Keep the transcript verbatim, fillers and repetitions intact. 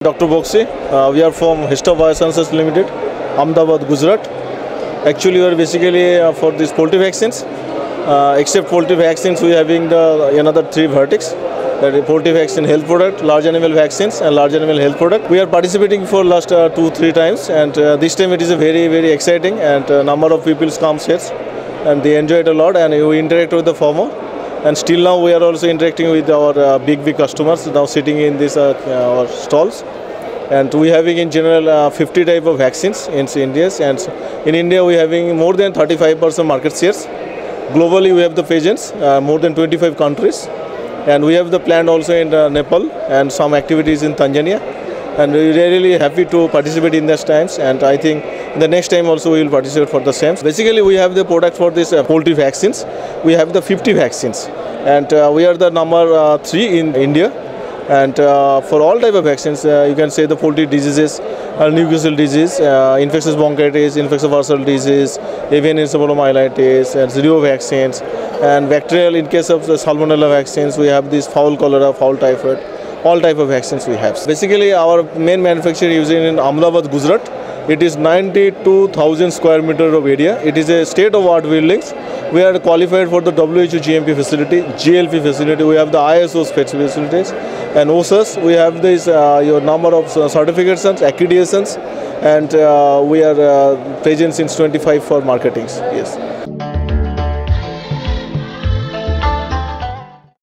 Doctor Boxi, uh, we are from Hista Biosciences Limited, Ahmedabad, Gujarat. Actually, we are basically uh, for these poultry vaccines. Uh, except poultry vaccines, we are having the another three verticals. That is poultry vaccine health product, large animal vaccines, and large animal health product. We are participating for last uh, two, three times, and uh, this time it is a very, very exciting, and a number of people come here, and they enjoy it a lot, and we interact with the farmer. And still now we are also interacting with our uh, big, big customers now sitting in these uh, our stalls. And we having in general uh, fifty type of vaccines in India, and in India we having more than thirty-five percent market shares. Globally we have the presence uh, more than twenty-five countries, and we have the plan also in uh, Nepal and some activities in Tanzania. And we are really happy to participate in these times, and I think the next time also we will participate for the same. Basically we have the product for this uh, poultry vaccines. We have the fifty vaccines, and uh, we are the number uh, three in India. And uh, for all type of vaccines, uh, you can say the poultry diseases, uh, Newcastle disease, uh, infectious bronchitis, infectious bursal disease, avian encephalomyelitis, and zero vaccines, and bacterial. In case of the salmonella vaccines, we have this fowl cholera, fowl typhoid, all type of vaccines we have. Basically, our main manufacturer using in Ahmedabad, Gujarat. It is ninety-two thousand square meter of area. It is a state-of-art buildings. We are qualified for the W H O G M P facility, G L P facility. We have the I S O facilities, and O S A S. We have this uh, your number of uh, certifications, accreditations, and uh, we are uh, present since twenty-five for marketings. Yes.